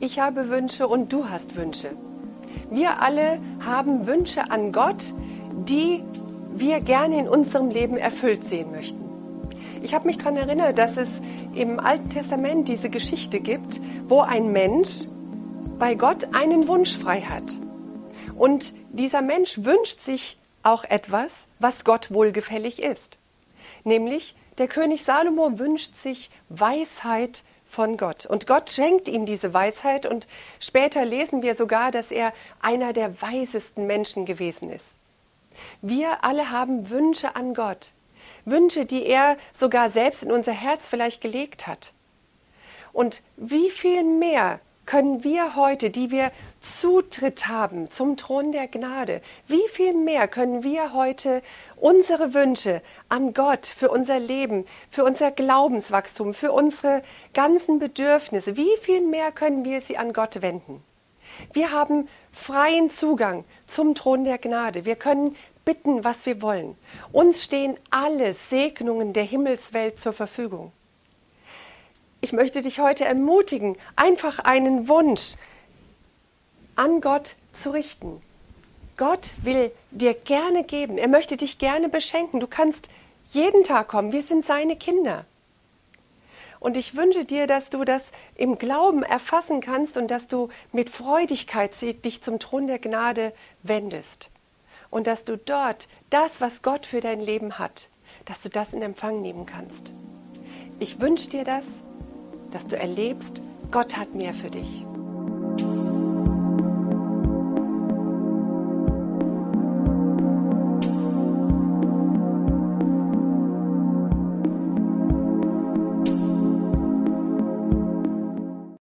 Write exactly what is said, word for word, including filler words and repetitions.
Ich habe Wünsche und du hast Wünsche. Wir alle haben Wünsche an Gott, die wir gerne in unserem Leben erfüllt sehen möchten. Ich habe mich daran erinnert, dass es im Alten Testament diese Geschichte gibt, wo ein Mensch bei Gott einen Wunsch frei hat. Und dieser Mensch wünscht sich auch etwas, was Gott wohlgefällig ist. Nämlich der König Salomo wünscht sich Weisheit von Gott. Und Gott schenkt ihm diese Weisheit und später lesen wir sogar, dass er einer der weisesten Menschen gewesen ist. Wir alle haben Wünsche an Gott. Wünsche, die er sogar selbst in unser Herz vielleicht gelegt hat. Und wie viel mehr können wir heute, die wir Zutritt haben zum Thron der Gnade, wie viel mehr können wir heute unsere Wünsche an Gott für unser Leben, für unser Glaubenswachstum, für unsere ganzen Bedürfnisse, wie viel mehr können wir sie an Gott wenden? Wir haben freien Zugang zum Thron der Gnade. Wir können bitten, was wir wollen. Uns stehen alle Segnungen der Himmelswelt zur Verfügung. Ich möchte dich heute ermutigen, einfach einen Wunsch an Gott zu richten. Gott will dir gerne geben. Er möchte dich gerne beschenken. Du kannst jeden Tag kommen. Wir sind seine Kinder. Und ich wünsche dir, dass du das im Glauben erfassen kannst und dass du mit Freudigkeit dich zum Thron der Gnade wendest. Und dass du dort das, was Gott für dein Leben hat, dass du das in Empfang nehmen kannst. Ich wünsche dir das, dass du erlebst, Gott hat mehr für dich.